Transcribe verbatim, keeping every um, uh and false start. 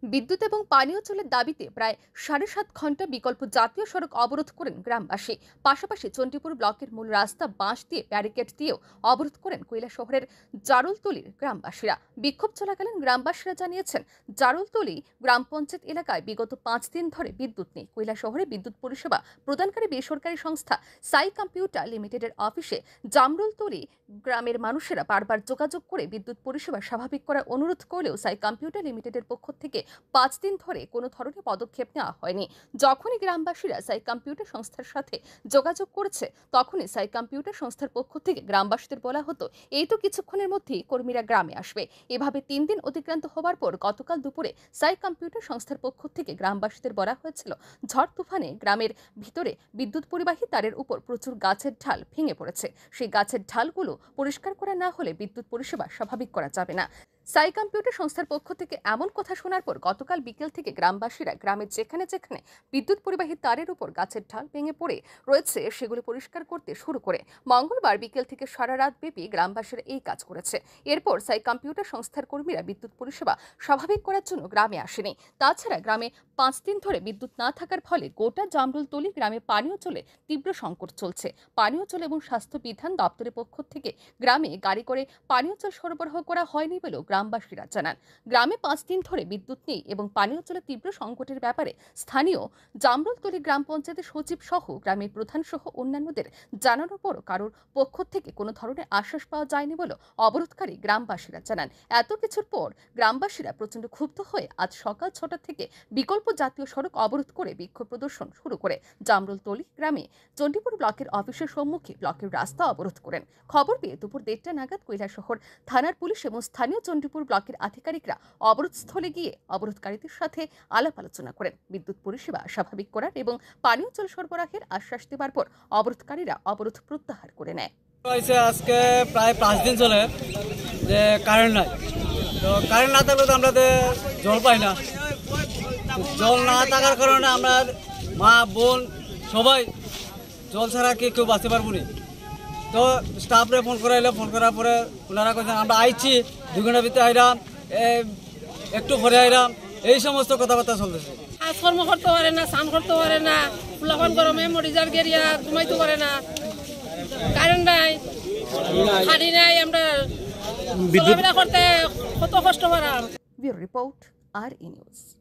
বিদ্যুৎ এবং পানীয় জলের দাবিতে প্রায় সাড়ে সাত ঘন্টা বিকল্প জাতীয় সড়ক অবরোধ করেন গ্রামবাসী। পাশাপাশি চণ্ডীপুর ব্লকের মূল রাস্তা বাঁশ দিয়ে ব্যারিকেড দিয়েও অবরোধ করেন কৈলাসহরের জারুলতলির গ্রামবাসীরা। বিক্ষোভ চলাকালীন গ্রামবাসীরা জানিয়েছেন, জারুলতলি গ্রাম পঞ্চায়েত এলাকায় বিগত পাঁচ দিন ধরে বিদ্যুৎ নেই। কৈলাসহরে বিদ্যুৎ পরিষেবা প্রদানকারী বেসরকারি সংস্থা সাই কম্পিউটার লিমিটেডের অফিসে জামরুলতলি গ্রামের মানুষেরা বারবার যোগাযোগ করে বিদ্যুৎ পরিষেবা স্বাভাবিক করার অনুরোধ করলেও সাই কম্পিউটার লিমিটেডের পক্ষ থেকে পাঁচ দিন ধরে কোনো ধরনের পদক্ষেপ নেওয়া হয়নি। যখনই গ্রামবাসীরা সাই কম্পিউটার সংস্থার সাথে যোগাযোগ করেছে, তখনই সাই কম্পিউটার সংস্থার পক্ষ থেকে গ্রামবাসীদের বলা হতো, এই তো কিছুক্ষণের মধ্যেই কর্মীরা গ্রামে আসবে। এভাবে তিন দিন অতিক্রান্ত হওয়ার পর গতকাল দুপুরে সাই কম্পিউটার সংস্থার পক্ষ থেকে গ্রামবাসীদের বলা হয়েছিল, ঝড় তুফানে গ্রামের ভিতরে বিদ্যুৎ পরিবাহী তারের উপর প্রচুর গাছের ঢাল ভেঙে পড়েছে। সেই গাছের ঢালগুলো পরিষ্কার করা না হলে বিদ্যুৎ পরিষেবা স্বাভাবিক করা যাবে না। সাই কম্পিউটার সংস্থার পক্ষ থেকে এমন কথা শোনার পর গতকাল বিকেল থেকে গ্রামবাসীরা গ্রামের যেখানে যেখানে বিদ্যুৎ পরিবাহী তারের উপর গাছের ঢাল ভেঙে পড়ে রয়েছে সেগুলো পরিষ্কার করতে শুরু করে মঙ্গলবার বিকেল থেকে সারা রাত ব্যাপী গ্রামবাসীরা এই কাজ করেছে। এরপর সাই কম্পিউটার সংস্থার কর্মীরা বিদ্যুৎ পরিষেবা স্বাভাবিক করার জন্য গ্রামে আসেনি। তাছাড়া গ্রামে পাঁচ দিন ধরে বিদ্যুৎ না থাকার ফলে গোটা জামরুলতলি গ্রামে পানীয় জলে তীব্র সংকট চলছে। পানীয় জল এবং স্বাস্থ্য বিধান দপ্তরের পক্ষ থেকে গ্রামে গাড়ি করে পানীয় জল সরবরাহ করা হয়নি বলেও গ্রামবাসীরা জানান। গ্রামে পাঁচ দিন ধরে বিদ্যুৎ নেই এবং পানীয় জলের তীব্র সংকটের ব্যাপারে স্থানীয় জামরুলতলি গ্রাম পঞ্চায়েতের সচিব সহ গ্রামের প্রধান সহ অন্যান্যদের জানানোর পরও কারোর পক্ষ থেকে কোনো ধরনের আশ্বাস পাওয়া যায়নি বলে অবরোধকারী গ্রামবাসীরা জানান। এত কিছুর পর গ্রামবাসীরা প্রচণ্ড ক্ষুব্ধ হয়ে আজ সকাল ছটা থেকে বিকল্প জাতীয় সড়ক অবরোধ করে বিক্ষোভ প্রদর্শন শুরু করে জামরুলতলি গ্রামে চণ্ডীপুর ব্লকের অফিসের সম্মুখে ব্লকের রাস্তা অবরোধ করেন। খবর পেয়ে দুপুর দেড়টা নাগাদ কৈলাসহর থানার পুলিশ এবং স্থানীয় চণ্ডীপুর ব্লকের আধিকারিকরা অবরোধস্থলে গিয়ে অবরোধকারীদের সাথে আলাপ আলোচনা করেন। বিদ্যুৎ পরিষেবা স্বাভাবিক করার এবং পানীয় জল সরবরাহের আশ্বাস দেওয়ার পর অবরোধকারীরা অবরোধ প্রত্যাহার করে নেয়। আজকে প্রায় পাঁচ দিন চলে যে কারেন্ট নাই, তো কারেন্ট না থাকলে তো আমরা জল পাই না। জল না থাকার কারণে আমরা মা বোন সবাই জল ছাড়া কি কেউ বাঁচতে পারবো না। তো স্টাফরে ফোন করাইলে ফোন করার পরে ওনারা বলছেন আমরা আইছি দুই ঘন্টার ভিতরে আইলাম, একটু পরে আইলাম, এই সমস্ত কথাবার্তা চলতেছে। কাজকর্ম করতে পারে না, স্নান করতে পারে না, ফুলাফান গরমে মরিজার গেরিয়া ঘুমাইতে পারে না, কারেন্ট নাই, হাড়ি নাই, আমরা চলাফেরা করতে কত কষ্ট পারাম। ব্যুরো রিপোর্ট আর ই নিউজ।